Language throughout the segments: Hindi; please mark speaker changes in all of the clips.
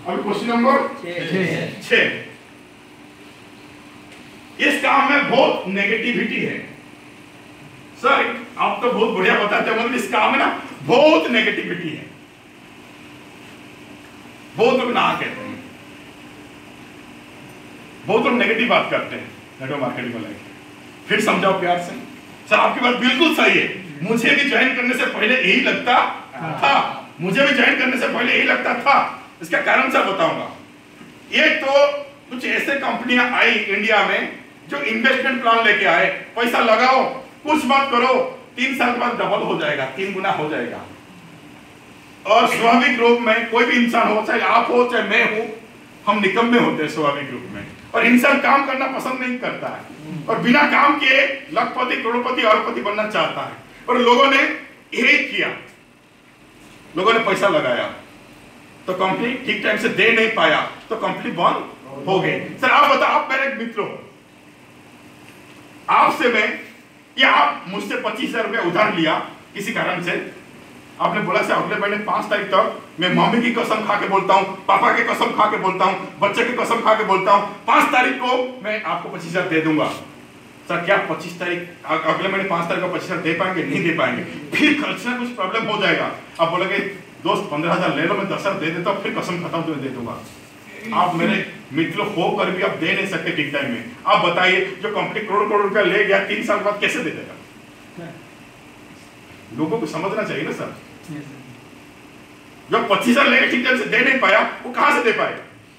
Speaker 1: अभी क्वेश्चन नंबर 6। इस काम में बहुत नेगेटिविटी है सर। आप तो बहुत बढ़िया बताते हो, मतलब इस काम में ना बहुत नेगेटिविटी है। बहुत लोग ना कहते हैं, बहुत लोग नेगेटिव बात करते हैं नेटवर्क मार्केटिंग को लेकर। फिर समझाओ प्यार से। सर आपकी बात बिल्कुल सही है, मुझे भी ज्वाइन करने से पहले यही लगता था, मुझे भी ज्वाइन करने से पहले यही लगता था। इसका कारण सर बताऊंगा। एक तो कुछ ऐसे कंपनियां आई इंडिया में जो इन्वेस्टमेंट प्लान लेके आए, पैसा लगाओ कुछ मत करो, 3 साल के बाद डबल हो जाएगा, 3 गुना हो जाएगा। और स्वाभाविक रूप में कोई भी इंसान हो, चाहे आप हो चाहे मैं हूं, हम निकम्मे होते हैं स्वाभाविक रूप में। और इंसान काम करना पसंद नहीं करता है और बिना काम के लखपति करोड़पति अरबपति बनना चाहता है। और लोगों ने यही किया, लोगों ने पैसा लगाया तो कंपनी ठीक टाइम से दे नहीं पाया तो कंपनी बंद हो गई। सर आप बताओ, आप मेरे मित्र हो, आपसे मैं या आप मुझसे 25,000 रुपया उधार लिया किसी कारण से, आपने बोला सर अगले महीने 5 तारीख तक मैं मम्मी की कसम खा के बोलता हूं, पापा की कसम खा के बोलता हूं, बच्चे की कसम खा के बोलता हूं, 5 तारीख को मैं आपको 25,000 दे दूंगा। सर क्या 25 तारीख अगले महीने 5 तारीख को 25,000 दे पाएंगे? नहीं दे पाएंगे। फिर कुछ ना कुछ प्रॉब्लम हो जाएगा। आप बोलोगे दोस्त 15,000 ले लो, मैं 10,000 दे देता हूं, फिर कसम खाता हूं तो मैं दे दूंगा। आप मेरे मित्र होकर भी आप दे नहीं सकते ठीक टाइम में। आप बताइए जो कंपनी करोड़ रुपया ले गया 3 साल बाद कैसे दे देगा? लोगों को समझना चाहिए ना सर। जो 25,000 लेके ठीक टाइम से दे नहीं पाया वो कहां से दे पाए?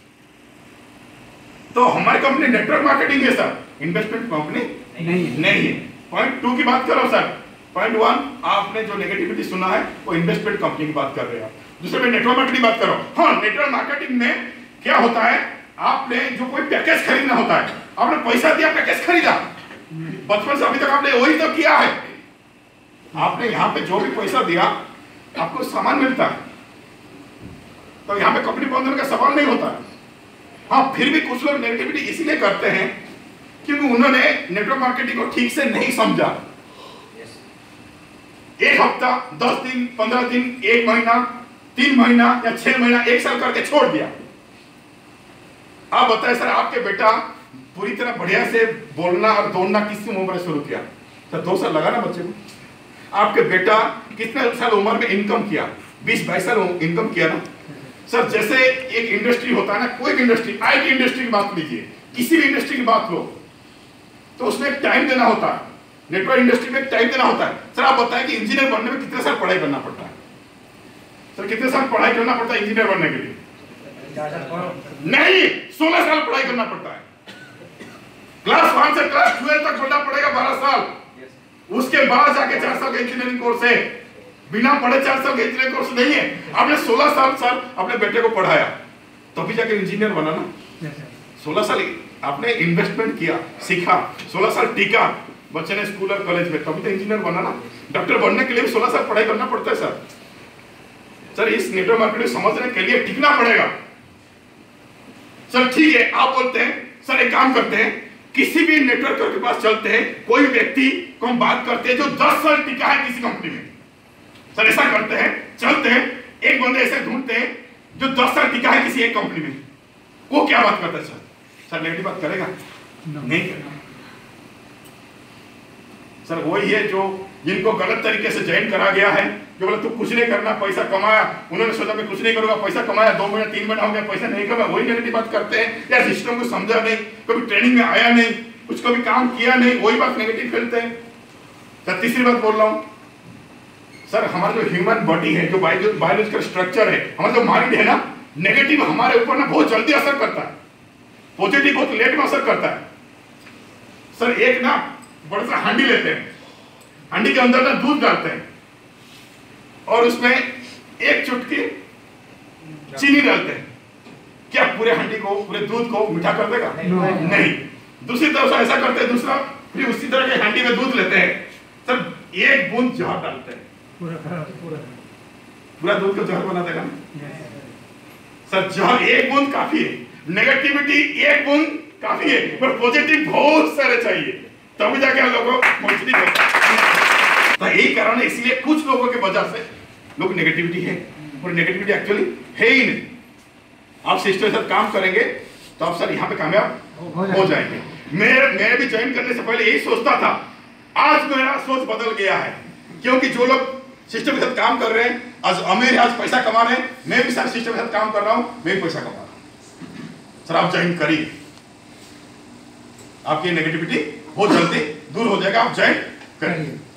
Speaker 1: तो हमारी कंपनी नेटवर्क मार्केटिंग है सर, इन्वेस्टमेंट कंपनी नहीं है। पॉइंट 2 की बात करो सर। पॉइंट 1 आपने जो नेगेटिविटी सुना है वो इन्वेस्टमेंट कंपनी की बात कर रहे हैं आप। दूसरे में नेटवर्क मार्केटिंग बात करो। हाँ, नेटवर्क मार्केटिंग में क्या होता है, आपने जो कोई पैकेज खरीदना होता है, आपने पैसा दिया पैकेज खरीदा, बचपन से अभी तक आपने वही तो किया है। आपने यहाँ पे जो भी पैसा दिया आपको सामान मिलता है, तो यहाँ पे कंपनी बंद होने का सवाल नहीं होता है। हाँ, फिर भी कुछ लोग नेगेटिविटी इसीलिए करते हैं क्योंकि उन्होंने नेटवर्क मार्केटिंग को ठीक से नहीं समझा। 1 हफ्ता, 10 दिन, 15 दिन, 1 महीना, 3 महीना या 6 महीना, 1 साल करके छोड़ दिया। आप बताएं सर, आपके बेटा पूरी तरह बढ़िया से बोलना और दौड़ना किस उम्र में शुरू किया? सर 2 साल लगा ना बच्चे को। आपके बेटा कितने साल उम्र में इनकम किया? 20-22 साल इनकम किया ना सर। जैसे एक इंडस्ट्री होता है ना, कोई भी इंडस्ट्री, आईटी इंडस्ट्री की बात लीजिए, किसी भी इंडस्ट्री की बात लो, तो उसमें एक टाइम देना होता है। नेटवर्क इंडस्ट्री में एक टाइम देना होता है। सर आप बताएं कि इंजीनियर बनने में कितने साल पढ़ाई करना पड़ता है? सर कितने साल पढ़ाई करना पड़ता है इंजीनियर बनने के लिए? नहीं, 16 साल पढ़ाई करना पड़ता है। क्लास 1 से क्लास 12 तक पढ़ना पड़ेगा, 12 साल। उसके बाद जाके 4 साल का इंजीनियरिंग कोर्स है। बिना पढ़े 4 साल का इंजीनियरिंग कोर्स नहीं है। आपने 16 साल सर अपने बेटे को पढ़ाया तभी जाके इंजीनियर बना ना। 16 साल आपने इन्वेस्टमेंट किया, सीखा, 16 साल टीका बच्चे ने स्कूल और कॉलेज में, तभी तो इंजीनियर बना ना। डॉक्टर बनने के लिए 16 साल पढ़ाई करना पड़ता है सर। सर इस नेटवर्क मार्केटिंग समझने के लिए टिकना पड़ेगा सर। ठीक है, आप बोलते हैं सर एक काम करते हैं, किसी भी नेटवर्कर के पास चलते हैं, कोई व्यक्ति को हम बात करते हैं जो 10 साल टिका है किसी कंपनी में। सर ऐसा करते हैं, चलते हैं, एक बंदे ऐसे ढूंढते हैं जो 10 साल टिका है किसी एक कंपनी में। वो क्या बात करता है सर? सर नेगेटिव बात करेगा? नहीं करेगा सर। वही है जो जिनको गलत तरीके से ज्वाइन करा गया है, जो बोले तू कुछ नहीं करना, पैसा कमाया, उन्होंने सोचा मैं कुछ नहीं करूंगा, पैसा कमाया, 2 महीने 3 महीना हो गया, पैसा नहीं कमाया, वही नेगेटिव बात करते हैं। या सिस्टम को समझा नहीं, कभी ट्रेनिंग में आया नहीं, कुछ कभी काम किया नहीं, वही बात नेगेटिव फैलते हैं सर। तीसरी बात बोल रहा हूं सर, हमारा जो ह्यूमन बॉडी है, जो बायोलॉजिकल स्ट्रक्चर है, हमारा जो माइंड है ना, नेगेटिव हमारे ऊपर ना बहुत जल्दी असर करता है, पॉजिटिव बहुत लेट में असर करता है सर। एक ना बड़ा सा हांडी लेते हैं, हांडी के अंदर ना दूध डालते हैं और उसमें 1 चुटकी चीनी डालते हैं। क्या पूरे हांडी को, पूरे दूध को मीठा कर देगा? नहीं। दूसरी तरफ ऐसा करते हैं, दूसरा फिर उसी तरह के हांडी में दूध लेते हैं सर, 1 बूंद जहर डालते हैं, पूरा दूध को जहर बना देगा सर। जहर 1 बूंद काफी है, नेगेटिविटी 1 बूंद काफी है, पर पॉजिटिव बहुत सारे चाहिए, तभी जाके हम लोगों को पॉजिटिव होता है। तो यही कारण है, इसलिए कुछ लोगों के वजह से लोग नेगेटिविटी है और नेगेटिविटी एक्चुअली है ही नहीं। आप सिस्टर के साथ काम करेंगे तो आप सर यहाँ पे कामयाब हो जाएंगे। मैं भी ज्वाइन करने से पहले यही सोचता था, आज मेरा सोच बदल गया है, क्योंकि जो लोग सिस्टम के साथ काम कर रहे हैं आज अमीर आज पैसा कमा रहे हैं, मैं भी सर सिस्टम के साथ काम कर रहा हूं, मैं भी पैसा कमा रहा हूं। सर आप ज्वाइन करिए, आपकी नेगेटिविटी बहुत जल्दी दूर हो जाएगा, आप ज्वाइन करिए।